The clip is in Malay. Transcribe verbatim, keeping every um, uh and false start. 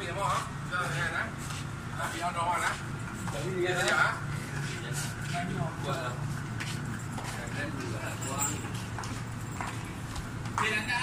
bị không hả? Giờ này nè. Là bị ăn đồ nè. Đấy như thế hả? Lên